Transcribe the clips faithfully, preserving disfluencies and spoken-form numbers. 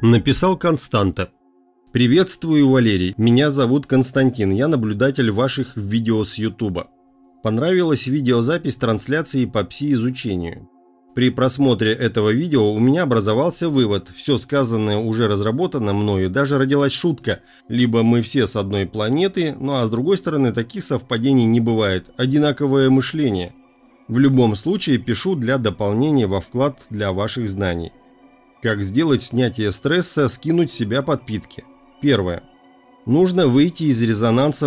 Написал Константа. Приветствую, Валерий. Меня зовут Константин. Я наблюдатель ваших видео с Ютуба. Понравилась видеозапись трансляции по пси-изучению. При просмотре этого видео у меня образовался вывод. Все сказанное уже разработано мною. Даже родилась шутка. Либо мы все с одной планеты, ну а с другой стороны таких совпадений не бывает. Одинаковое мышление. В любом случае пишу для дополнения во вклад для ваших знаний. Как сделать снятие стресса, скинуть с себя подпитки. Первое. Нужно выйти из резонанса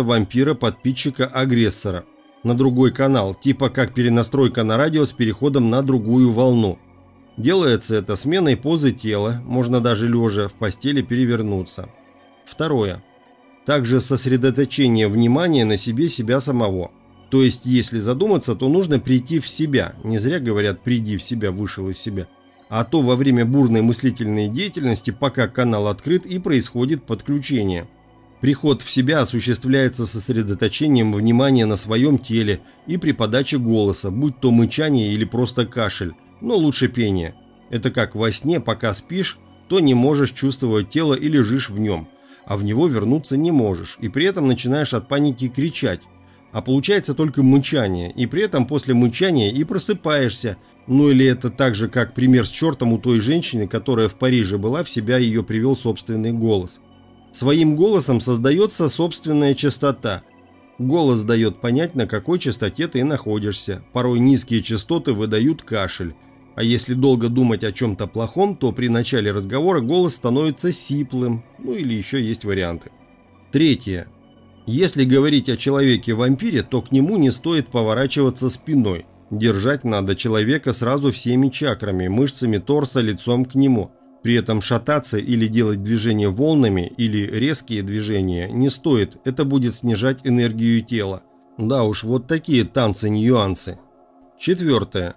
вампира-подпитчика-агрессора на другой канал, типа как перенастройка на радио с переходом на другую волну. Делается это сменой позы тела, можно даже лежа в постели перевернуться. Второе. Также сосредоточение внимания на себе себя самого. То есть, если задуматься, то нужно прийти в себя. Не зря говорят «приди в себя, вышел из себя». А то во время бурной мыслительной деятельности, пока канал открыт, и происходит подключение. Приход в себя осуществляется сосредоточением внимания на своем теле и при подаче голоса, будь то мычание или просто кашель, но лучше пение. Это как во сне, пока спишь, то не можешь чувствовать тело и лежишь в нем, а в него вернуться не можешь, и при этом начинаешь от паники кричать. А получается только мычание, и при этом после мычания и просыпаешься. Ну или это так же, как пример с чертом у той женщины, которая в Париже была, в себя ее привел собственный голос. Своим голосом создается собственная частота. Голос дает понять, на какой частоте ты находишься. Порой низкие частоты выдают кашель. А если долго думать о чем-то плохом, то при начале разговора голос становится сиплым. Ну или еще есть варианты. Третье. Если говорить о человеке-вампире, то к нему не стоит поворачиваться спиной. Держать надо человека сразу всеми чакрами, мышцами торса лицом к нему. При этом шататься или делать движения волнами или резкие движения не стоит, это будет снижать энергию тела. Да уж, вот такие танцы-нюансы. Четвертое.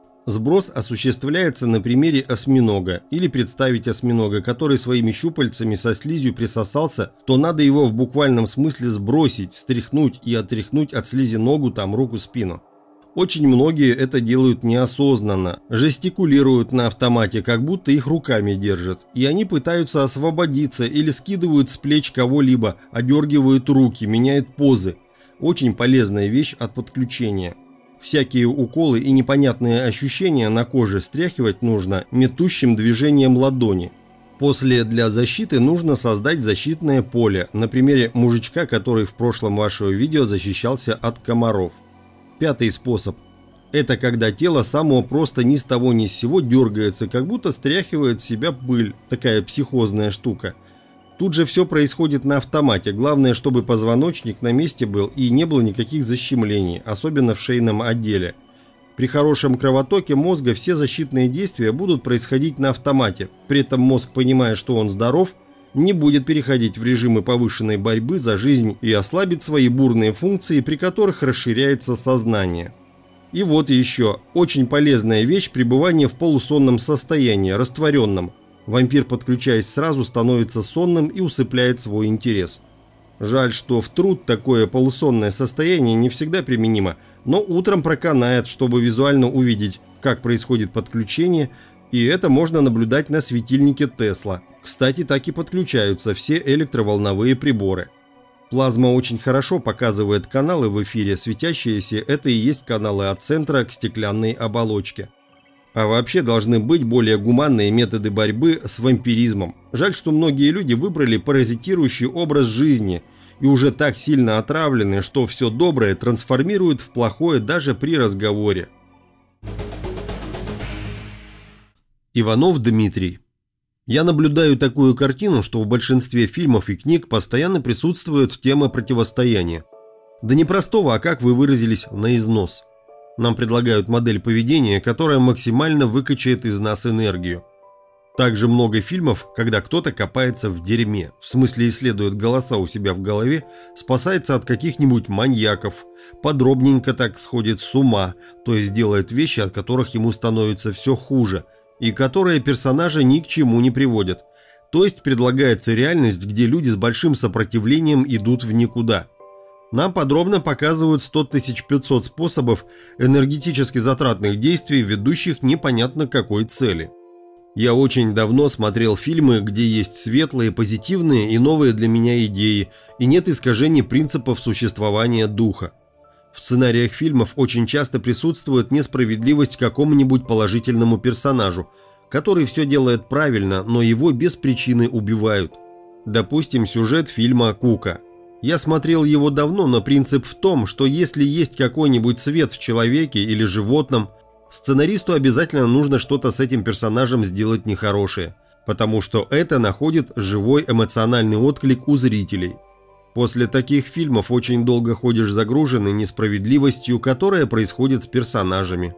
Сброс осуществляется на примере осьминога. Или представить осьминога, который своими щупальцами со слизью присосался, то надо его в буквальном смысле сбросить, стряхнуть и отряхнуть от слизи ногу, там руку, спину. Очень многие это делают неосознанно, жестикулируют на автомате, как будто их руками держат. И они пытаются освободиться или скидывают с плеч кого-либо, одергивают руки, меняют позы. Очень полезная вещь от подключения. Всякие уколы и непонятные ощущения на коже стряхивать нужно метущим движением ладони. После для защиты нужно создать защитное поле, на примере мужичка, который в прошлом вашего видео защищался от комаров. Пятый способ. Это когда тело само просто ни с того ни с сего дергается, как будто стряхивает с себя пыль. Такая психозная штука. Тут же все происходит на автомате. Главное, чтобы позвоночник на месте был и не было никаких защемлений, особенно в шейном отделе. При хорошем кровотоке мозга все защитные действия будут происходить на автомате. При этом мозг, понимая, что он здоров, не будет переходить в режимы повышенной борьбы за жизнь и ослабит свои бурные функции, при которых расширяется сознание. И вот еще. Очень полезная вещь – пребывание в полусонном состоянии, растворенном. Вампир, подключаясь сразу, становится сонным и усыпляет свой интерес. Жаль, что в труд такое полусонное состояние не всегда применимо, но утром проканает, чтобы визуально увидеть, как происходит подключение, и это можно наблюдать на светильнике Тесла. Кстати, так и подключаются все электроволновые приборы. Плазма очень хорошо показывает каналы в эфире, светящиеся – это и есть каналы от центра к стеклянной оболочке. А вообще должны быть более гуманные методы борьбы с вампиризмом. Жаль, что многие люди выбрали паразитирующий образ жизни и уже так сильно отравлены, что все доброе трансформируют в плохое даже при разговоре. Иванов Дмитрий. Я наблюдаю такую картину, что в большинстве фильмов и книг постоянно присутствует тема противостояния. Да не простого, а как вы выразились, на износ. Нам предлагают модель поведения, которая максимально выкачает из нас энергию. Также много фильмов, когда кто-то копается в дерьме, в смысле исследует голоса у себя в голове, спасается от каких-нибудь маньяков, подробненько так сходит с ума, то есть делает вещи, от которых ему становится все хуже, и которые персонажа ни к чему не приводят. То есть предлагается реальность, где люди с большим сопротивлением идут в никуда. Нам подробно показывают сто тысяч пятьсот способов энергетически затратных действий, ведущих непонятно к какой цели. Я очень давно смотрел фильмы, где есть светлые, позитивные и новые для меня идеи, и нет искажений принципов существования духа. В сценариях фильмов очень часто присутствует несправедливость к какому-нибудь положительному персонажу, который все делает правильно, но его без причины убивают. Допустим, сюжет фильма «Кука». Я смотрел его давно, но принцип в том, что если есть какой-нибудь свет в человеке или животном, сценаристу обязательно нужно что-то с этим персонажем сделать нехорошее, потому что это находит живой эмоциональный отклик у зрителей. После таких фильмов очень долго ходишь загруженный несправедливостью, которая происходит с персонажами.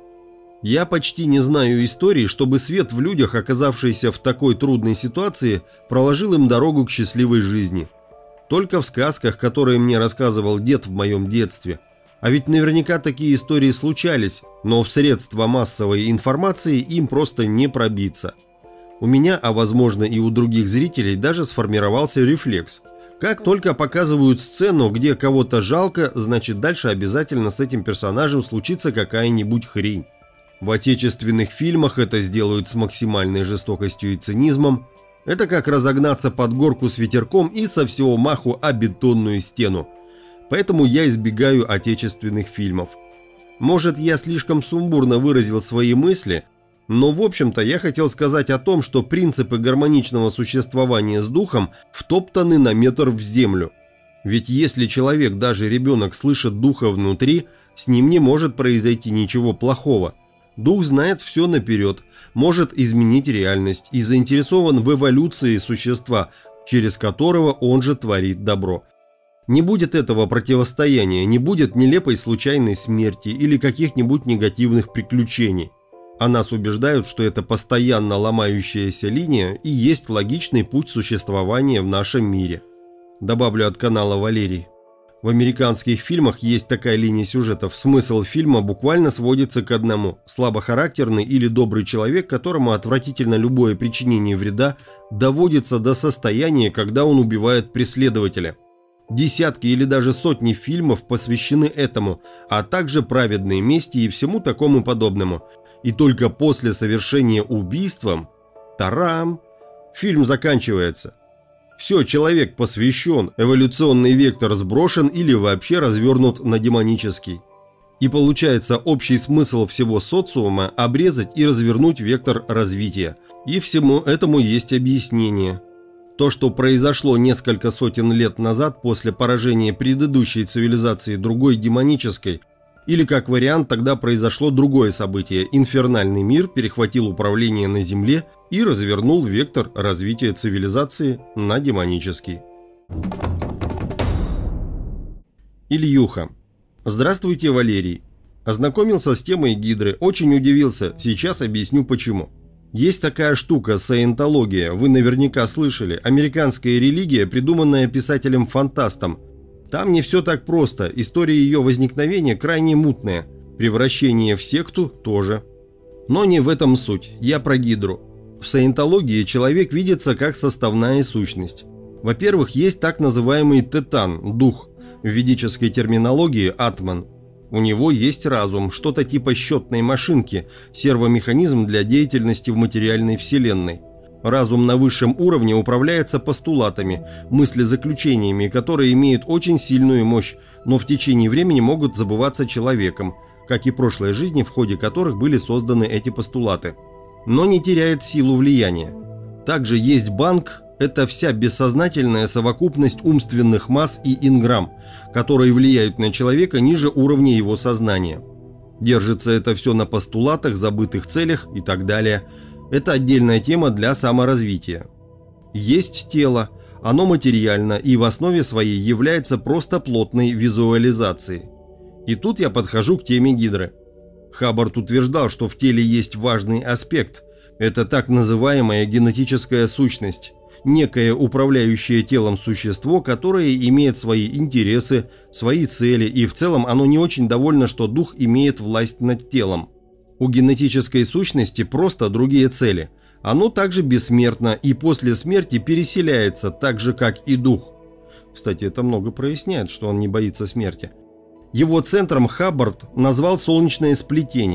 Я почти не знаю истории, чтобы свет в людях, оказавшийся в такой трудной ситуации, проложил им дорогу к счастливой жизни. Только в сказках, которые мне рассказывал дед в моем детстве. А ведь наверняка такие истории случались, но в средства массовой информации им просто не пробиться. У меня, а возможно и у других зрителей, даже сформировался рефлекс. Как только показывают сцену, где кого-то жалко, значит дальше обязательно с этим персонажем случится какая-нибудь хрень. В отечественных фильмах это сделают с максимальной жестокостью и цинизмом. Это как разогнаться под горку с ветерком и со всего маху о бетонную стену. Поэтому я избегаю отечественных фильмов. Может, я слишком сумбурно выразил свои мысли, но в общем-то я хотел сказать о том, что принципы гармоничного существования с духом втоптаны на метр в землю. Ведь если человек, даже ребенок, слышит духа внутри, с ним не может произойти ничего плохого. Дух знает все наперед, может изменить реальность и заинтересован в эволюции существа, через которого он же творит добро. Не будет этого противостояния, не будет нелепой случайной смерти или каких-нибудь негативных приключений. А нас убеждают, что это постоянно ломающаяся линия и есть логичный путь существования в нашем мире. Добавлю от канала Валерий. В американских фильмах есть такая линия сюжетов. Смысл фильма буквально сводится к одному. Слабохарактерный или добрый человек, которому отвратительно любое причинение вреда, доводится до состояния, когда он убивает преследователя. Десятки или даже сотни фильмов посвящены этому, а также праведной мести и всему такому подобному. И только после совершения убийства, тарам, фильм заканчивается. Все, человек посвящен, эволюционный вектор сброшен или вообще развернут на демонический. И получается общий смысл всего социума – обрезать и развернуть вектор развития. И всему этому есть объяснение. То, что произошло несколько сотен лет назад после поражения предыдущей цивилизации другой демонической, или как вариант, тогда произошло другое событие – инфернальный мир перехватил управление на Земле и развернул вектор развития цивилизации на демонический. Ильюха. Здравствуйте, Валерий. Ознакомился с темой Гидры, очень удивился, сейчас объясню почему. Есть такая штука – саентология, вы наверняка слышали, американская религия, придуманная писателем-фантастом. Там не все так просто, история ее возникновения крайне мутная, превращение в секту тоже. Но не в этом суть, я про Гидру. В саентологии человек видится как составная сущность. Во-первых, есть так называемый тетан, дух, в ведической терминологии атман. У него есть разум, что-то типа счетной машинки, сервомеханизм для деятельности в материальной вселенной. Разум на высшем уровне управляется постулатами, мыслезаключениями, которые имеют очень сильную мощь, но в течение времени могут забываться человеком, как и прошлые жизни, в ходе которых были созданы эти постулаты. Но не теряет силу влияния. Также есть банк, это вся бессознательная совокупность умственных масс и инграмм, которые влияют на человека ниже уровня его сознания. Держится это все на постулатах, забытых целях и так далее. Это отдельная тема для саморазвития. Есть тело, оно материально и в основе своей является просто плотной визуализацией. И тут я подхожу к теме Гидры. Хаббард утверждал, что в теле есть важный аспект. Это так называемая генетическая сущность. Некое управляющее телом существо, которое имеет свои интересы, свои цели, и в целом оно не очень довольно, что дух имеет власть над телом. У генетической сущности просто другие цели. Оно также бессмертно и после смерти переселяется так же, как и дух. Кстати, это много проясняет, что он не боится смерти. Его центром Хаббард назвал солнечное сплетение.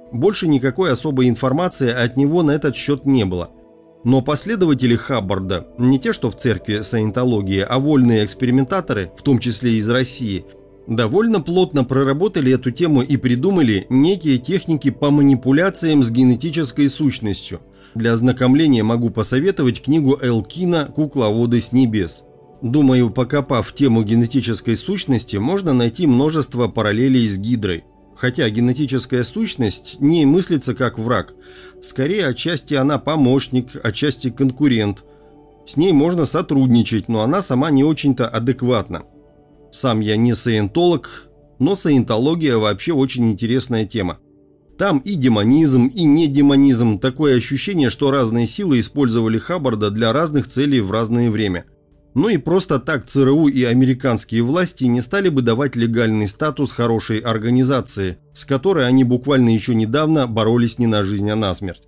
Больше никакой особой информации от него на этот счет не было. Но последователи Хаббарда, не те, что в церкви саентологии, а вольные экспериментаторы, в том числе из России, довольно плотно проработали эту тему и придумали некие техники по манипуляциям с генетической сущностью. Для ознакомления могу посоветовать книгу Элкина «Кукловоды с небес». Думаю, покопав тему генетической сущности, можно найти множество параллелей с Гидрой. Хотя генетическая сущность не мыслится как враг. Скорее, отчасти она помощник, отчасти конкурент. С ней можно сотрудничать, но она сама не очень-то адекватна. Сам я не саентолог, но саентология вообще очень интересная тема. Там и демонизм, и не демонизм. Такое ощущение, что разные силы использовали Хаббарда для разных целей в разное время. Ну и просто так ЦРУ и американские власти не стали бы давать легальный статус хорошей организации, с которой они буквально еще недавно боролись не на жизнь, а на смерть.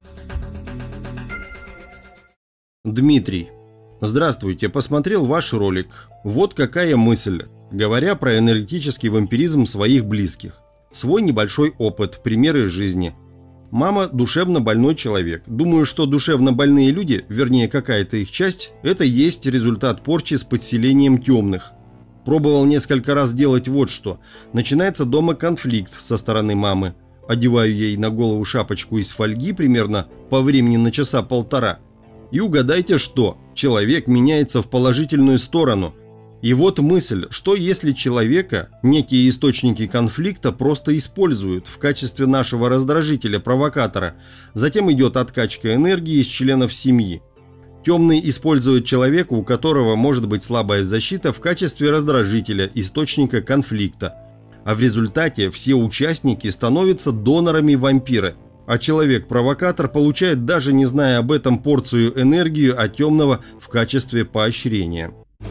Дмитрий. Здравствуйте, посмотрел ваш ролик. Вот какая мысль, говоря про энергетический вампиризм своих близких. Свой небольшой опыт, примеры жизни. Мама – душевно больной человек. Думаю, что душевно больные люди, вернее какая-то их часть, это есть результат порчи с подселением темных. Пробовал несколько раз делать вот что. Начинается дома конфликт со стороны мамы. Одеваю ей на голову шапочку из фольги примерно по времени на часа полтора. И угадайте что? Человек меняется в положительную сторону. И вот мысль, что если человека некие источники конфликта просто используют в качестве нашего раздражителя, провокатора, затем идет откачка энергии из членов семьи. Темный использует человека, у которого может быть слабая защита, в качестве раздражителя, источника конфликта. А в результате все участники становятся донорами вампира, а человек-провокатор получает, даже не зная об этом, порцию энергии от темного в качестве поощрения.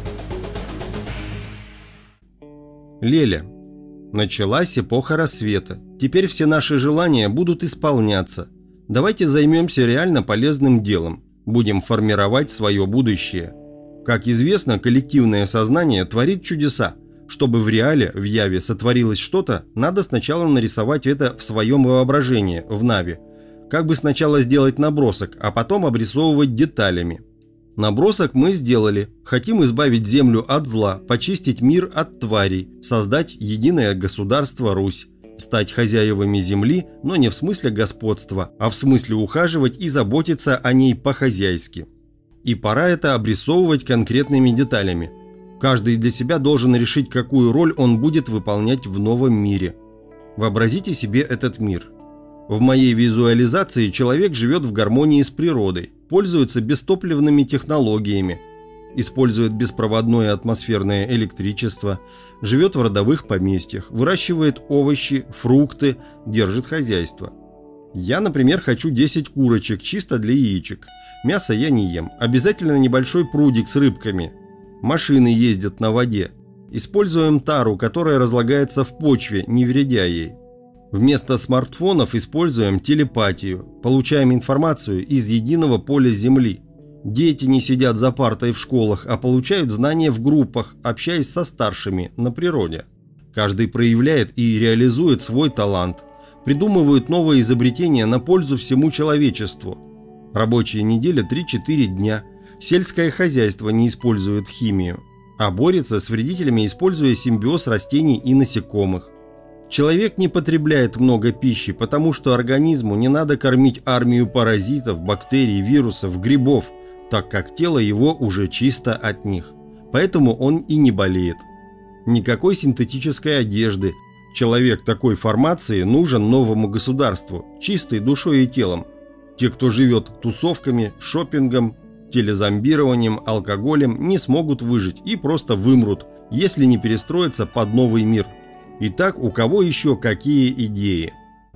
Леля. Началась эпоха рассвета. Теперь все наши желания будут исполняться. Давайте займемся реально полезным делом. Будем формировать свое будущее. Как известно, коллективное сознание творит чудеса. Чтобы в реале, в яве сотворилось что-то, надо сначала нарисовать это в своем воображении, в нави. Как бы сначала сделать набросок, а потом обрисовывать деталями. Набросок мы сделали. Хотим избавить землю от зла, почистить мир от тварей, создать единое государство Русь, стать хозяевами земли, но не в смысле господства, а в смысле ухаживать и заботиться о ней по-хозяйски. И пора это обрисовывать конкретными деталями. Каждый для себя должен решить, какую роль он будет выполнять в новом мире. Вообразите себе этот мир. В моей визуализации человек живет в гармонии с природой, пользуется бестопливными технологиями, использует беспроводное атмосферное электричество, живет в родовых поместьях, выращивает овощи, фрукты, держит хозяйство. Я, например, хочу десять курочек чисто для яичек. Мясо я не ем. Обязательно небольшой прудик с рыбками. Машины ездят на воде. Используем тару, которая разлагается в почве, не вредя ей. Вместо смартфонов используем телепатию, получаем информацию из единого поля Земли. Дети не сидят за партой в школах, а получают знания в группах, общаясь со старшими на природе. Каждый проявляет и реализует свой талант, придумывают новые изобретения на пользу всему человечеству. Рабочая неделя три-четыре дня. Сельское хозяйство не использует химию, а борется с вредителями, используя симбиоз растений и насекомых. Человек не потребляет много пищи, потому что организму не надо кормить армию паразитов, бактерий, вирусов, грибов, так как тело его уже чисто от них. Поэтому он и не болеет. Никакой синтетической одежды. Человек такой формации нужен новому государству, чистой душой и телом. Те, кто живет тусовками, шопингом, телезомбированием, алкоголем, не смогут выжить и просто вымрут, если не перестроятся под новый мир. Итак, у кого еще какие идеи?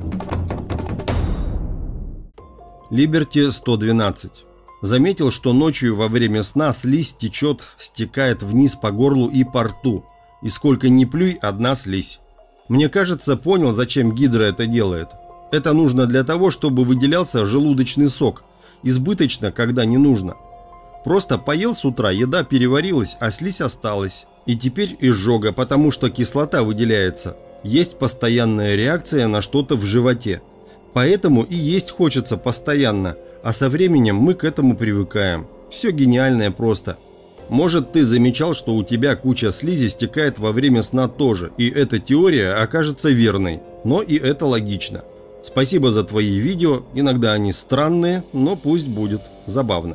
Либерти сто двенадцать. Заметил, что ночью во время сна слизь течет, стекает вниз по горлу и по рту. И сколько ни плюй, одна слизь. Мне кажется, понял, зачем Гидра это делает. Это нужно для того, чтобы выделялся желудочный сок. Избыточно, когда не нужно. Просто поел с утра, еда переварилась, а слизь осталась. И теперь изжога, потому что кислота выделяется. Есть постоянная реакция на что-то в животе. Поэтому и есть хочется постоянно, а со временем мы к этому привыкаем. Все гениальное просто. Может, ты замечал, что у тебя куча слизи стекает во время сна тоже, и эта теория окажется верной, но и это логично. Спасибо за твои видео, иногда они странные, но пусть будет забавно.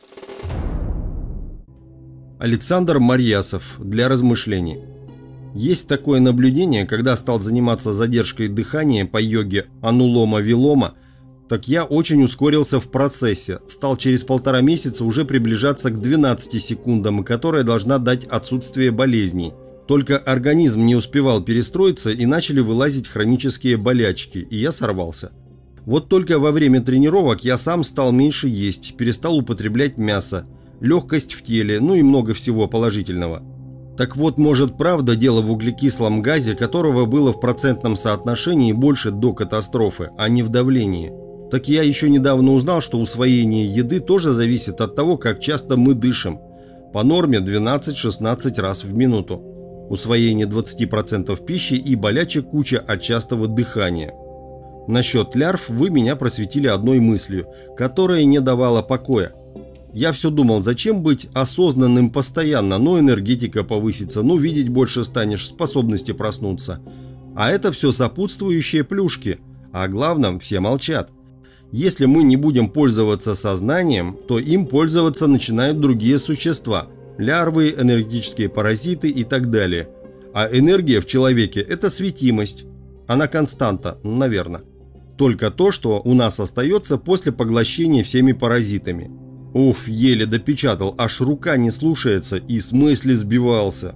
Александр Марьясов, для размышлений. Есть такое наблюдение, когда стал заниматься задержкой дыхания по йоге анулома-вилома, так я очень ускорился в процессе, стал через полтора месяца уже приближаться к двенадцати секундам, которая должна дать отсутствие болезней. Только организм не успевал перестроиться и начали вылазить хронические болячки, и я сорвался. Вот только во время тренировок я сам стал меньше есть, перестал употреблять мясо, легкость в теле, ну и много всего положительного. Так вот, может, правда дело в углекислом газе, которого было в процентном соотношении больше до катастрофы, а не в давлении. Так я еще недавно узнал, что усвоение еды тоже зависит от того, как часто мы дышим. По норме двенадцать-шестнадцать раз в минуту. Усвоение двадцати процентов пищи и болячек куча от частого дыхания. Насчет лярв вы меня просветили одной мыслью, которая не давала покоя. Я все думал, зачем быть осознанным постоянно, ну энергетика повысится, ну видеть больше станешь, способности проснуться. А это все сопутствующие плюшки, а главное, все молчат. Если мы не будем пользоваться сознанием, то им пользоваться начинают другие существа – лярвы, энергетические паразиты и так далее. А энергия в человеке – это светимость. Она константа, наверное. Только то, что у нас остается после поглощения всеми паразитами. Уф, еле допечатал, аж рука не слушается и с мысли сбивался.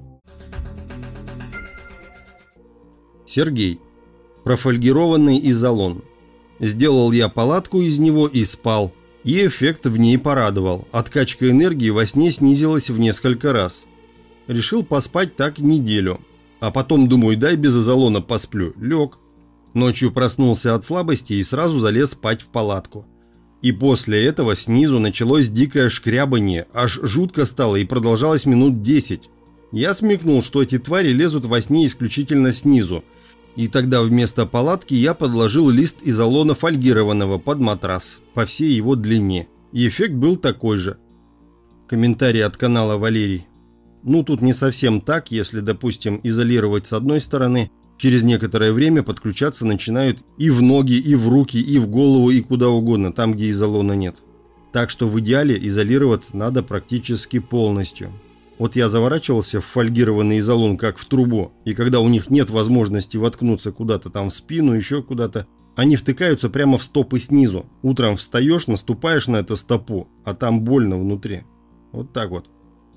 Сергей. Профольгированный изолон. Сделал я палатку из него и спал. И эффект в ней порадовал. Откачка энергии во сне снизилась в несколько раз. Решил поспать так неделю. А потом думаю, дай без изолона посплю. Лег. Ночью проснулся от слабости и сразу залез спать в палатку. И после этого снизу началось дикое шкрябанье. Аж жутко стало и продолжалось минут десять. Я смекнул, что эти твари лезут во сне исключительно снизу. И тогда вместо палатки я подложил лист изолона фольгированного под матрас по всей его длине. И эффект был такой же. Комментарий от канала Валерий. Ну тут не совсем так, если, допустим, изолировать с одной стороны, через некоторое время подключаться начинают и в ноги, и в руки, и в голову, и куда угодно, там где изолона нет. Так что в идеале изолироваться надо практически полностью. Вот я заворачивался в фольгированный изолон как в трубу, и когда у них нет возможности воткнуться куда-то там в спину, еще куда-то, они втыкаются прямо в стопы снизу. Утром встаешь, наступаешь на эту стопу, а там больно внутри. Вот так вот.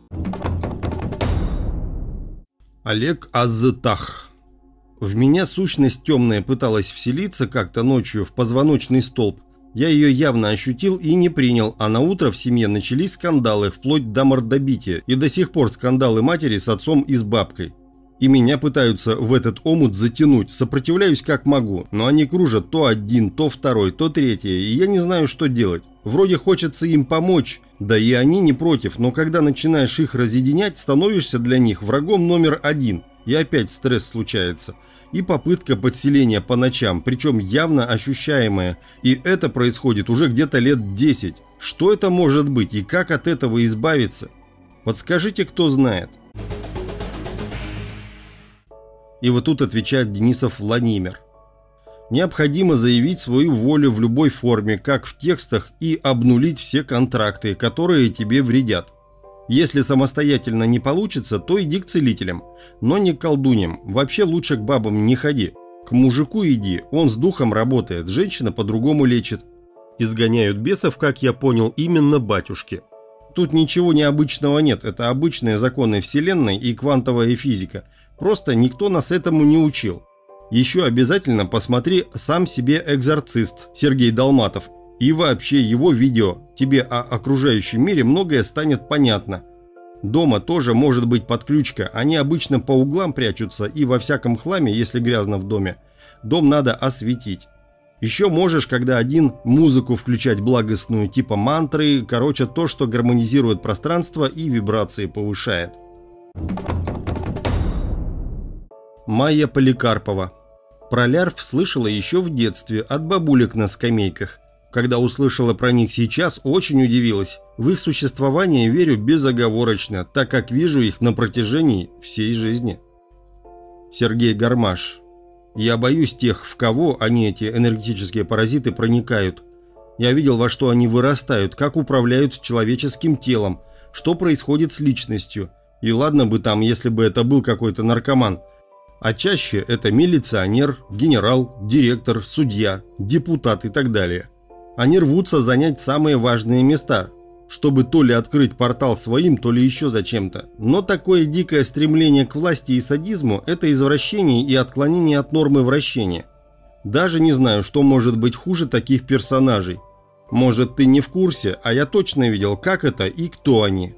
Олег Азтах. В меня сущность темная пыталась вселиться как-то ночью в позвоночный столб. Я ее явно ощутил и не принял, а на утро в семье начались скандалы, вплоть до мордобития, и до сих пор скандалы матери с отцом и с бабкой. И меня пытаются в этот омут затянуть, сопротивляюсь как могу, но они кружат то один, то второй, то третий, и я не знаю, что делать. Вроде хочется им помочь, да и они не против, но когда начинаешь их разъединять, становишься для них врагом номер один, и опять стресс случается. И попытка подселения по ночам, причем явно ощущаемая, и это происходит уже где-то лет десять. Что это может быть и как от этого избавиться? Подскажите, кто знает. И вот тут отвечает Денисов Владимир. Необходимо заявить свою волю в любой форме, как в текстах, и обнулить все контракты, которые тебе вредят. Если самостоятельно не получится, то иди к целителям, но не к колдуньям. Вообще лучше к бабам не ходи. К мужику иди, он с духом работает, женщина по-другому лечит. Изгоняют бесов, как я понял, именно батюшки. Тут ничего необычного нет, это обычные законы Вселенной и квантовая физика. Просто никто нас этому не учил. Еще обязательно посмотри «Сам себе экзорцист» Сергей Долматов. И вообще его видео, тебе о окружающем мире многое станет понятно. Дома тоже может быть подключка, они обычно по углам прячутся и во всяком хламе, если грязно в доме. Дом надо осветить. Еще можешь, когда один, музыку включать благостную, типа мантры, короче то, что гармонизирует пространство и вибрации повышает. Майя Поликарпова. Про лярв слышала еще в детстве от бабулек на скамейках. Когда услышала про них сейчас, очень удивилась. В их существование верю безоговорочно, так как вижу их на протяжении всей жизни. Сергей Гармаш. Я боюсь тех, в кого они, эти энергетические паразиты, проникают. Я видел, во что они вырастают, как управляют человеческим телом, что происходит с личностью. И ладно бы там, если бы это был какой-то наркоман. А чаще это милиционер, генерал, директор, судья, депутат и так далее. Они рвутся занять самые важные места, чтобы то ли открыть портал своим, то ли еще зачем-то. Но такое дикое стремление к власти и садизму – это извращение и отклонение от нормы вращения. Даже не знаю, что может быть хуже таких персонажей. Может, ты не в курсе, а я точно видел, как это и кто они.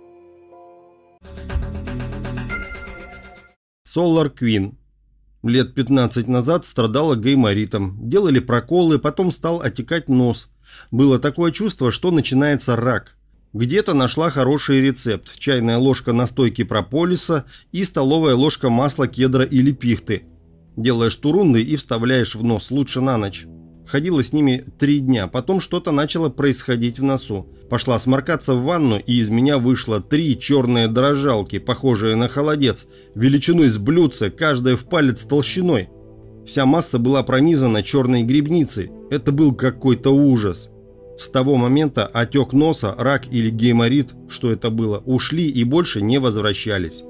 Solar Queen. Лет пятнадцать назад страдала гайморитом. Делали проколы, потом стал отекать нос. Было такое чувство, что начинается рак. Где-то нашла хороший рецепт. Чайная ложка настойки прополиса и столовая ложка масла кедра или пихты. Делаешь турунды и вставляешь в нос, лучше на ночь. Ходила с ними три дня, потом что-то начало происходить в носу. Пошла сморкаться в ванну, и из меня вышло три черные дрожжалки, похожие на холодец, величиной с блюдце, каждая в палец толщиной. Вся масса была пронизана черной грибницей. Это был какой-то ужас. С того момента отек носа, рак или гайморит, что это было, ушли и больше не возвращались.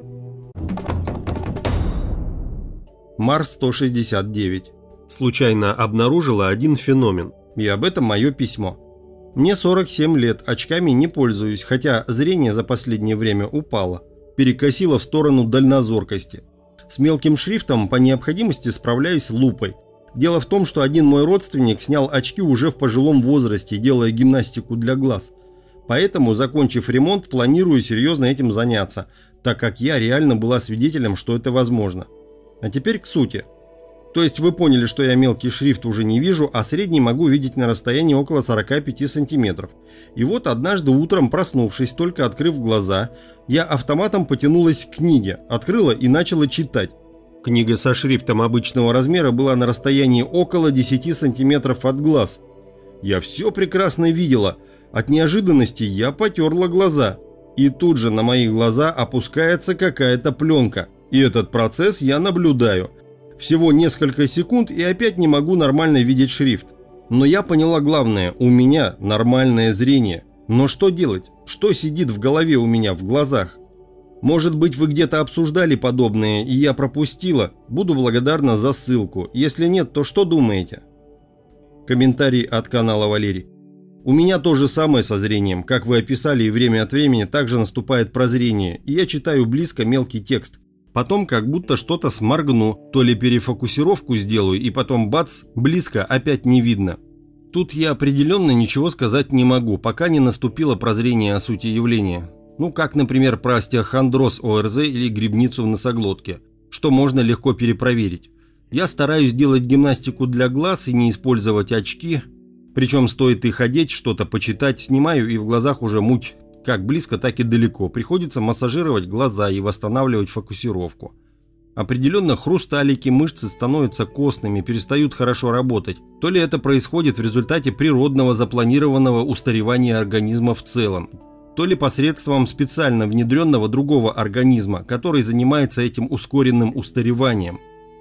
Марс сто шестьдесят девять. Случайно обнаружила один феномен, и об этом мое письмо. Мне сорок семь лет, очками не пользуюсь, хотя зрение за последнее время упало, перекосило в сторону дальнозоркости. С мелким шрифтом по необходимости справляюсь лупой. Дело в том, что один мой родственник снял очки уже в пожилом возрасте, делая гимнастику для глаз. Поэтому, закончив ремонт, планирую серьезно этим заняться, так как я реально была свидетелем, что это возможно. А теперь к сути. То есть вы поняли, что я мелкий шрифт уже не вижу, а средний могу видеть на расстоянии около сорока пяти сантиметров. И вот однажды утром, проснувшись, только открыв глаза, я автоматом потянулась к книге, открыла и начала читать. Книга со шрифтом обычного размера была на расстоянии около десяти сантиметров от глаз. Я все прекрасно видела. От неожиданности я потерла глаза. И тут же на мои глаза опускается какая-то пленка. И этот процесс я наблюдаю. Всего несколько секунд и опять не могу нормально видеть шрифт. Но я поняла главное, у меня нормальное зрение. Но что делать? Что сидит в голове у меня, в глазах? Может быть, вы где-то обсуждали подобное, и я пропустила? Буду благодарна за ссылку. Если нет, то что думаете? Комментарий от канала Валерий. У меня то же самое со зрением. Как вы описали, и время от времени также наступает прозрение, и я читаю близко мелкий текст. Потом как будто что-то сморгну, то ли перефокусировку сделаю, и потом бац, близко опять не видно. Тут я определенно ничего сказать не могу, пока не наступило прозрение о сути явления. Ну, как, например, про остеохондроз ОРЗ или грибницу в носоглотке, что можно легко перепроверить. Я стараюсь делать гимнастику для глаз и не использовать очки, причем стоит их одеть, что-то почитать, снимаю, и в глазах уже муть. Как близко, так и далеко. Приходится массажировать глаза и восстанавливать фокусировку. Определенно хрусталики, мышцы становятся костными, перестают хорошо работать. То ли это происходит в результате природного запланированного устаревания организма в целом, то ли посредством специально внедренного другого организма, который занимается этим ускоренным устареванием.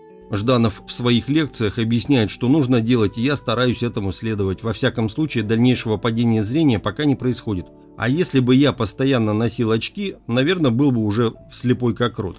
Жданов в своих лекциях объясняет, что нужно делать, и я стараюсь этому следовать. Во всяком случае, дальнейшего падения зрения пока не происходит. А если бы я постоянно носил очки, наверное, был бы уже слепой как рот.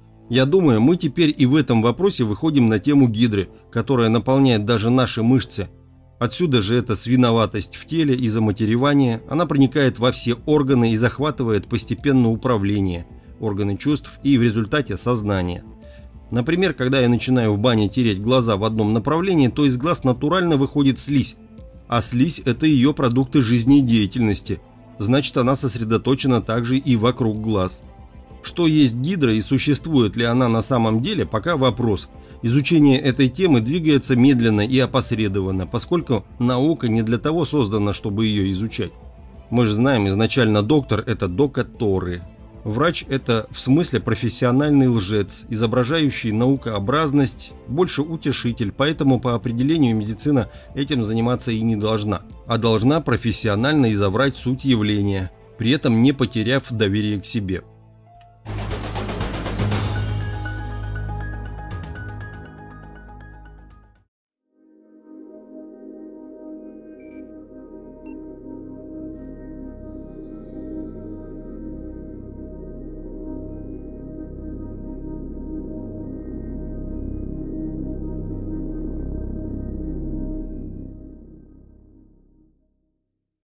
Я думаю, мы теперь и в этом вопросе выходим на тему гидры, которая наполняет даже наши мышцы. Отсюда же эта свиноватость в теле из-за матеревания. Она проникает во все органы и захватывает постепенно управление, органы чувств и в результате сознание. Например, когда я начинаю в бане тереть глаза в одном направлении, то из глаз натурально выходит слизь. А слизь – это ее продукты жизнедеятельности. Значит, она сосредоточена также и вокруг глаз. Что есть гидра и существует ли она на самом деле, пока вопрос. Изучение этой темы двигается медленно и опосредованно, поскольку наука не для того создана, чтобы ее изучать. Мы же знаем, изначально доктор – это докаторы. Врач – это в смысле профессиональный лжец, изображающий наукообразность, больше утешитель, поэтому по определению медицина этим заниматься и не должна, а должна профессионально изобрать суть явления, при этом не потеряв доверие к себе.